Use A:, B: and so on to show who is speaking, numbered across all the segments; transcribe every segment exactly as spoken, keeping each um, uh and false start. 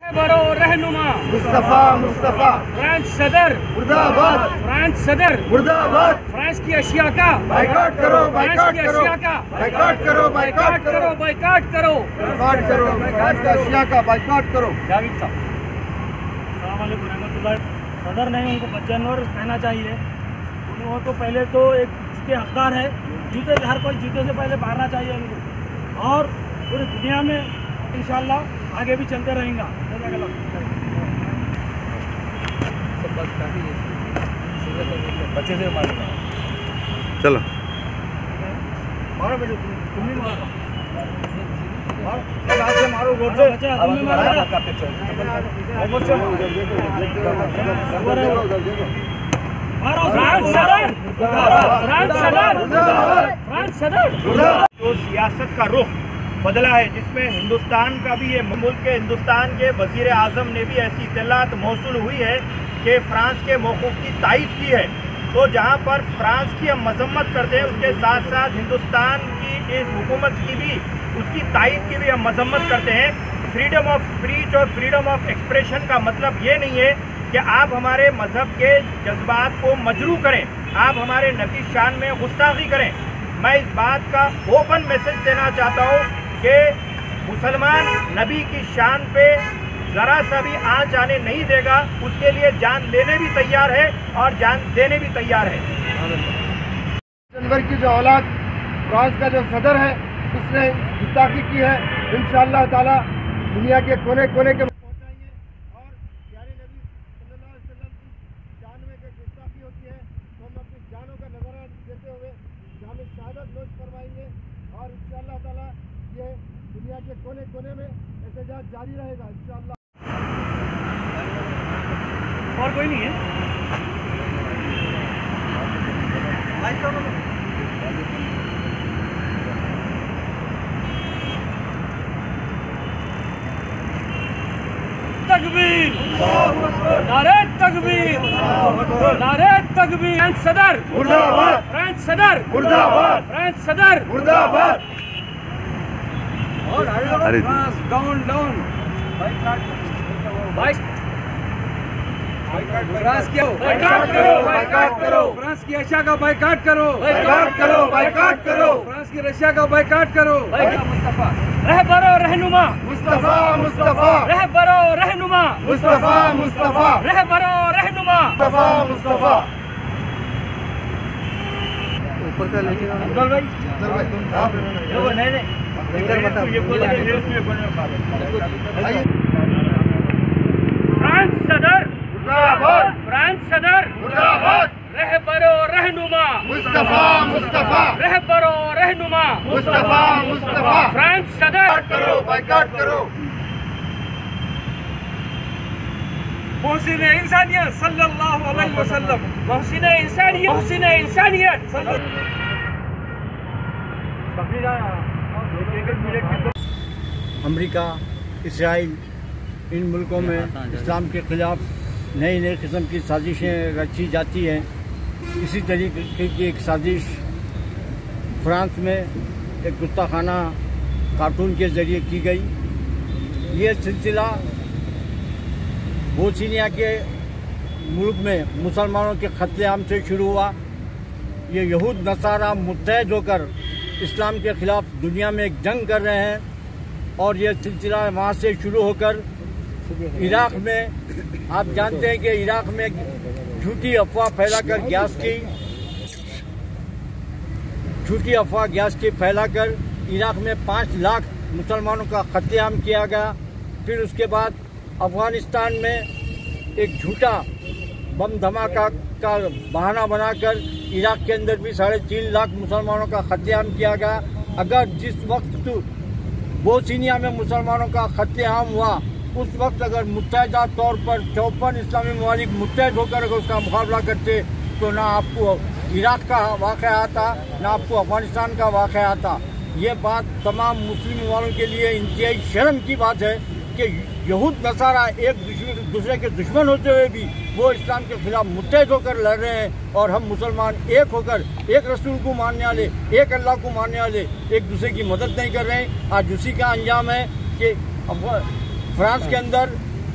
A: बरो रहनुमा
B: मुस्तफा मुस्तफा
A: फ्रांस सदर
B: मुर्दाबाद
A: फ्रांस सदर
B: मुर्दाबाद
A: फ्रांस की अशिया का
B: बाइकआउट करो बाइकआउट
A: की
B: करो
A: अशिया का
B: बाइकआउट करो बाइकआउट करो
A: बाइकाट करो
B: बाइकआउट करो फ्रांस का अशिया का बाइकआउट करो।
A: जावेद साहब
C: सदर नहीं, उनको बच्चनवर कहना चाहिए। वो तो पहले तो एक इसके हकदार है, जूते हर कोई जूते से पहले मारना चाहिए उनको, और पूरी दुनिया में इंशाल्लाह आगे भी चलते रहेंगे।
A: बच्चे से मारूंगा,
D: चलो
C: मारो बेटे, तुम भी मारो, मारो रोड से, तुम भी मारो।
A: फ्रांस सदर फ्रांस सदर फ्रांस सदर
E: जो सियासत का रुख बदला है, जिसमें हिंदुस्तान का भी ये मुल्क के हिंदुस्तान के वजीर आज़म ने भी ऐसी इत्तलात मौसूल हुई है कि फ्रांस के मौक़िफ़ की तायीद की है। तो जहाँ पर फ्रांस की हम मजम्मत करते हैं, उसके साथ साथ हिंदुस्तान की इस हुकूमत की भी, उसकी तायीद की भी हम मजम्मत करते हैं। फ्रीडम ऑफ स्पीच और फ्रीडम ऑफ एक्सप्रेशन का मतलब ये नहीं है कि आप हमारे मज़हब के जज्बात को मजरू करें, आप हमारे नबी शान में गुस्ताखी करें। मैं इस बात का ओपन मैसेज देना चाहता हूँ कि मुसलमान नबी की शान पे ज़रा सा भी आँच आने नहीं देगा, उसके लिए जान लेने भी तैयार है और जान देने भी तैयार है।
B: जनवर की जो औलाद फ्रांस का जो सदर है, उसने गुस्ताखी की है। इंशाअल्लाह ताला दुनिया के कोने कोने के पहुंचाएंगे, और प्यारे नबी सल्लल्लाहु अलैहि वसल्लम की जान में जो गुस्ताखी होती है, तो हम अपनी जानों का नजरा देते हुए जाम शहादत नोश फरमाएंगे, और इंशाअल्लाह ताला ये दुनिया के कोने कोने में एहतजाज जारी रहेगा इंशाअल्लाह।
C: और कोई नहीं है।
A: तकबीर, नारे तकबीर, नारे तकबीर। फ्रांस सदर
B: मुर्दाबाद
A: फ्रांस सदर
B: मुर्दाबाद
A: फ्रांस सदर
B: मुर्दाबाद।
D: अरे
A: डाउन डाउन फ्रांस क्या बाइकाट करो बाइकाट करो फ्रांस की रशिया का बाइकाट करो
B: बाइकाट करो बाइकाट करो
A: फ्रांस की रशिया का बाइकाट करो। मुस्तफा रहबरो रहनुमा
B: मुस्तफा मुस्तफा
A: रहबरो रहनुमा
B: मुस्तफा मुस्तफा
A: रहबरो रहनुमा
B: मुस्तफा मुस्तफा।
D: ऊपर का लीजिएगा
B: अब्दुल भाई, अब्दुल भाई आप
E: नहीं नहीं
A: फ्रांस सदर
B: मुर्दाबाद
A: फ्रांस सदर
B: मुर्दाबाद
A: रहबरो रहनुमा
B: मुस्तफा मुस्तफा
A: रहबरो रहनुमा
B: मुस्तफा मुस्तफा।
A: फ्रांस सदर
B: बाइकाट करो बाइकाट करो।
A: मोहसिन इंसानियत सल्लल्लाहु अलैहि वसल्लम मोहसिन इंसानियत मोहसिन इंसानियत
C: अमेरिका, इजराइल, इन मुल्कों में इस्लाम के ख़िलाफ़ नई नई किस्म की साजिशें रची जाती हैं। इसी तरीके की एक साजिश फ्रांस में एक गुस्ताखाना कार्टून के ज़रिए की गई। ये सिलसिला बोस्निया के मुल्क में मुसलमानों के कत्लेआम से शुरू हुआ। ये यहूद नसारा मुत्तहद होकर इस्लाम के ख़िलाफ़ दुनिया में एक जंग कर रहे हैं, और ये सिलसिला वहाँ से शुरू होकर इराक़ में, आप जानते हैं कि इराक़ में झूठी अफवाह फैलाकर गैस की झूठी अफवाह गैस की फैलाकर इराक़ में पाँच लाख मुसलमानों का कत्लेआम किया गया। फिर उसके बाद अफ़गानिस्तान में एक झूठा बम धमाका का बहाना बनाकर इराक़ के अंदर भी साढ़े तीन लाख मुसलमानों का कत्लेआम किया गया। अगर जिस वक्त बोस्निया में मुसलमानों का कत्लेआम हुआ, उस वक्त अगर मुत्तहदा तौर पर चौपन इस्लामी ममालिक मुत्तहद होकर अगर उसका मुकाबला करते, तो ना आपको इराक़ का वाक़या आता, ना आपको अफ़गानिस्तान का वाक़या आता। ये बात तमाम मुस्लिम वालों के लिए इंतहाई शर्म की बात है कि यहूद नसारा एक दूसरे के दुश्मन होते हुए भी वो इस्लाम के खिलाफ मुत्तहद होकर लड़ रहे हैं, और हम मुसलमान एक होकर एक रसूल को मानने वाले, एक अल्लाह को मानने वाले एक दूसरे की मदद नहीं कर रहे हैं। आज उसी का अंजाम है कि फ्रांस के अंदर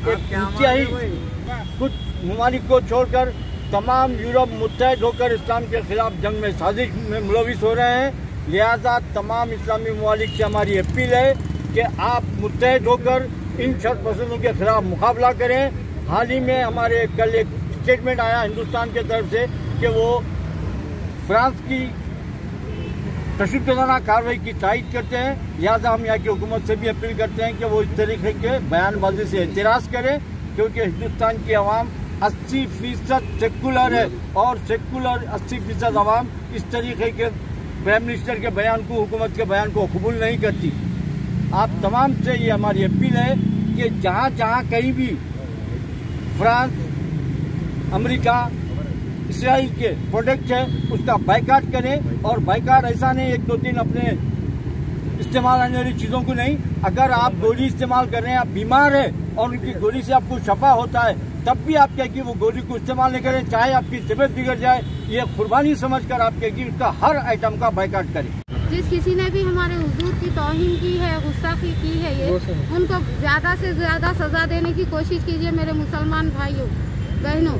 C: एक ऊंचाई कुछ ममालिक को छोड़कर तमाम यूरोप मुत्तहद होकर इस्लाम के खिलाफ जंग में साजिश में मुलविस हो रहे हैं। लिहाजा तमाम इस्लामी ममालिक से हमारी अपील है कि आप मुत्तहद होकर इन शरपसंदों के खिलाफ मुकाबला करें। हाल ही में हमारे कल एक स्टेटमेंट आया हिंदुस्तान की तरफ से कि वो फ्रांस की तशद्दुदाना कार्रवाई की तायद करते हैं। लिहाजा हम यहाँ की हुकूमत से भी अपील करते हैं कि वो इस तरीके के बयानबाजी से एतराज़ करें, क्योंकि हिंदुस्तान की आवाम अस्सी फीसद सेकुलर है और सेकुलर अस्सी फीसद आवाम इस तरीके के प्राइम मिनिस्टर के बयान को, हुकूमत के बयान को कबूल नहीं करती। आप तमाम से ये हमारी अपील है कि जहाँ जहाँ कहीं भी फ्रांस, अमेरिका, इसराइल के प्रोडक्ट है उसका बाइकाट करें। और बाइकाट ऐसा नहीं एक दो दिन अपने इस्तेमाल आने वाली चीज़ों को नहीं। अगर आप गोली इस्तेमाल कर रहे हैं, आप बीमार हैं और उनकी गोली से आपको शफा होता है, तब भी आप क्या कि वो गोली को इस्तेमाल नहीं करें, चाहे आपकी तबीयत बिगड़ जाए। ये कुर्बानी समझकर आप क्या कि उसका हर आइटम का बाइकाट करें।
F: जिस किसी ने भी हमारे हुजूर की तौहीन की है, गुस्ताखी की है, ये उनको ज्यादा से ज्यादा सजा देने की कोशिश कीजिए मेरे मुसलमान भाइयों बहनों।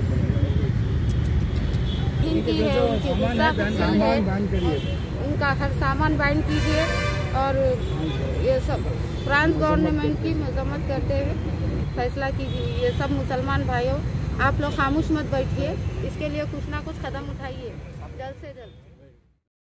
F: इनकी है, उनकी गुस्ताखी है, उनका हर सामान बैन कीजिए और ये सब फ्रांस गवर्नमेंट की मजम्मत करते हुए फैसला कीजिए। ये सब मुसलमान भाइयों, आप लोग खामोश मत बैठिए, इसके लिए कुछ ना कुछ कदम उठाइए जल्द से जल्द।